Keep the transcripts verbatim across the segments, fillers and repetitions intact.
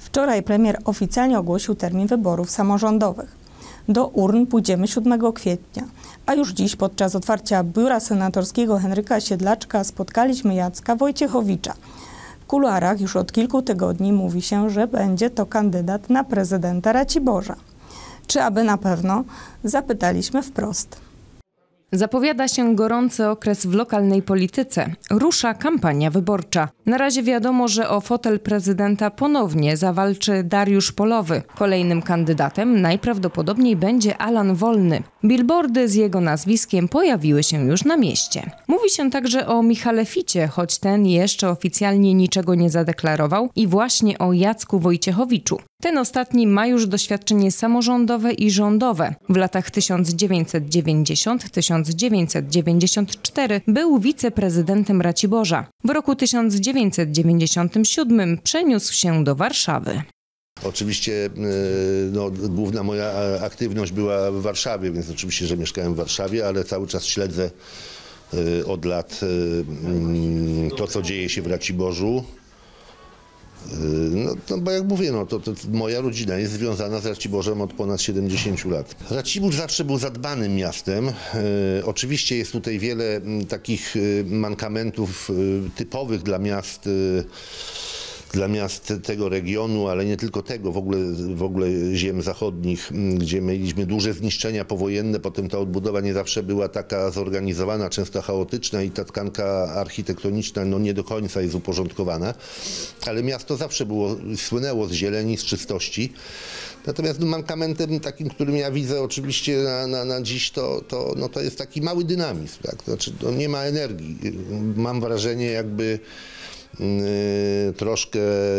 Wczoraj premier oficjalnie ogłosił termin wyborów samorządowych. Do urn pójdziemy siódmego kwietnia, a już dziś podczas otwarcia biura senatorskiego Henryka Siedlaczka spotkaliśmy Jacka Wojciechowicza. W kuluarach już od kilku tygodni mówi się, że będzie to kandydat na prezydenta Raciborza. Czy aby na pewno? Zapytaliśmy wprost. Zapowiada się gorący okres w lokalnej polityce. Rusza kampania wyborcza. Na razie wiadomo, że o fotel prezydenta ponownie zawalczy Dariusz Polowy. Kolejnym kandydatem najprawdopodobniej będzie Alan Wolny. Billboardy z jego nazwiskiem pojawiły się już na mieście. Mówi się także o Michale Ficie, choć ten jeszcze oficjalnie niczego nie zadeklarował, i właśnie o Jacku Wojciechowiczu. Ten ostatni ma już doświadczenie samorządowe i rządowe. W latach tysiąc dziewięćset dziewięćdziesiątym do tysiąc dziewięćset dziewięćdziesiątego czwartego był wiceprezydentem Raciborza. W roku tysiąc dziewięćset dziewięćdziesiątym siódmym przeniósł się do Warszawy. Oczywiście no, główna moja aktywność była w Warszawie, więc oczywiście, że mieszkałem w Warszawie, ale cały czas śledzę od lat to, co dzieje się w Raciborzu. No, no bo jak mówię, no, to, to moja rodzina jest związana z Raciborzem od ponad siedemdziesięciu lat. Racibórz zawsze był zadbanym miastem. E, oczywiście jest tutaj wiele m, takich e, mankamentów e, typowych dla miast, e, dla miast tego regionu, ale nie tylko tego, w ogóle, w ogóle ziem zachodnich, gdzie mieliśmy duże zniszczenia powojenne, potem ta odbudowa nie zawsze była taka zorganizowana, często chaotyczna i ta tkanka architektoniczna no, nie do końca jest uporządkowana, ale miasto zawsze było, słynęło z zieleni, z czystości. Natomiast no, mankamentem takim, którym ja widzę oczywiście na, na, na dziś, to, to, no, to jest taki mały dynamizm. Tak? Znaczy, no, nie ma energii. Mam wrażenie, jakby Yy, troszkę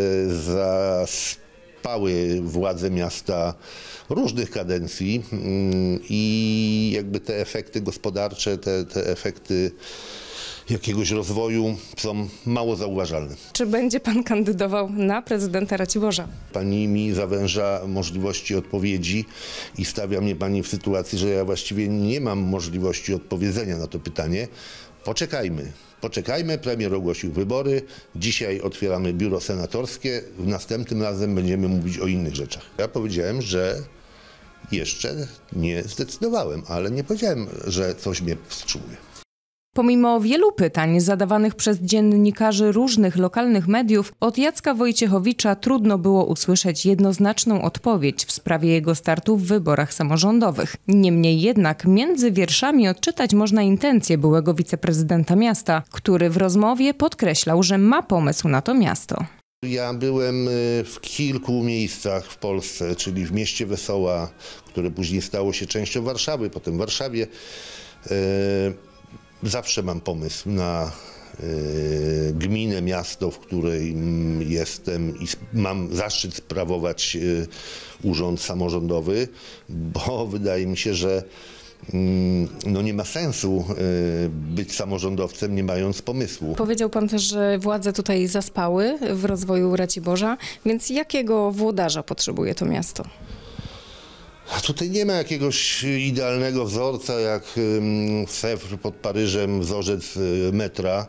zaspały władze miasta różnych kadencji yy, i jakby te efekty gospodarcze, te, te efekty jakiegoś rozwoju są mało zauważalne. Czy będzie pan kandydował na prezydenta Raciborza? Pani mi zawęża możliwości odpowiedzi i stawia mnie pani w sytuacji, że ja właściwie nie mam możliwości odpowiedzenia na to pytanie. Poczekajmy. Poczekajmy, premier ogłosił wybory, dzisiaj otwieramy biuro senatorskie, następnym razem będziemy mówić o innych rzeczach. Ja powiedziałem, że jeszcze nie zdecydowałem, ale nie powiedziałem, że coś mnie wstrzymuje. Pomimo wielu pytań zadawanych przez dziennikarzy różnych lokalnych mediów, od Jacka Wojciechowicza trudno było usłyszeć jednoznaczną odpowiedź w sprawie jego startu w wyborach samorządowych. Niemniej jednak między wierszami odczytać można intencje byłego wiceprezydenta miasta, który w rozmowie podkreślał, że ma pomysł na to miasto. Ja byłem w kilku miejscach w Polsce, czyli w mieście Wesoła, które później stało się częścią Warszawy, potem w Warszawie. Zawsze mam pomysł na y, gminę, miasto, w której y, jestem i mam zaszczyt sprawować y, urząd samorządowy, bo wydaje mi się, że y, no nie ma sensu y, być samorządowcem, nie mając pomysłu. Powiedział pan też, że władze tutaj zaspały w rozwoju Raciborza, więc jakiego włodarza potrzebuje to miasto? Tutaj nie ma jakiegoś idealnego wzorca, jak Sewr pod Paryżem, wzorzec metra.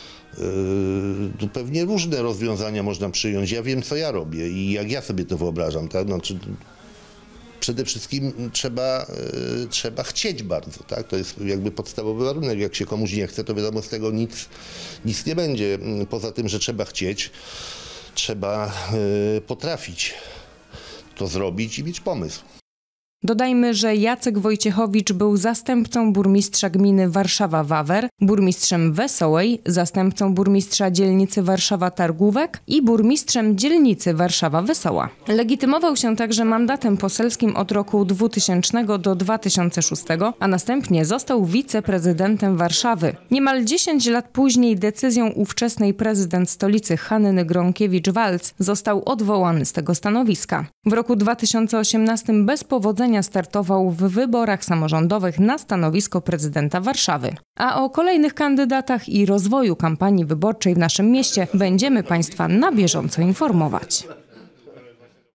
Tu pewnie różne rozwiązania można przyjąć. Ja wiem, co ja robię i jak ja sobie to wyobrażam. Tak? Znaczy, przede wszystkim trzeba, trzeba chcieć bardzo. Tak? To jest jakby podstawowy warunek. Jak się komuś nie chce, to wiadomo, z tego nic, nic nie będzie. Poza tym, że trzeba chcieć, trzeba potrafić to zrobić i mieć pomysł. Dodajmy, że Jacek Wojciechowicz był zastępcą burmistrza gminy Warszawa-Wawer, burmistrzem Wesołej, zastępcą burmistrza dzielnicy Warszawa-Targówek i burmistrzem dzielnicy Warszawa-Wesoła. Legitymował się także mandatem poselskim od roku dwutysięcznego do dwa tysiące szóstego, a następnie został wiceprezydentem Warszawy. Niemal dziesięć lat później decyzją ówczesnej prezydent stolicy Hanny Gronkiewicz-Waltz został odwołany z tego stanowiska. W roku dwa tysiące osiemnastym bez powodzenia startował w wyborach samorządowych na stanowisko prezydenta Warszawy. A o kolejnych kandydatach i rozwoju kampanii wyborczej w naszym mieście będziemy Państwa na bieżąco informować.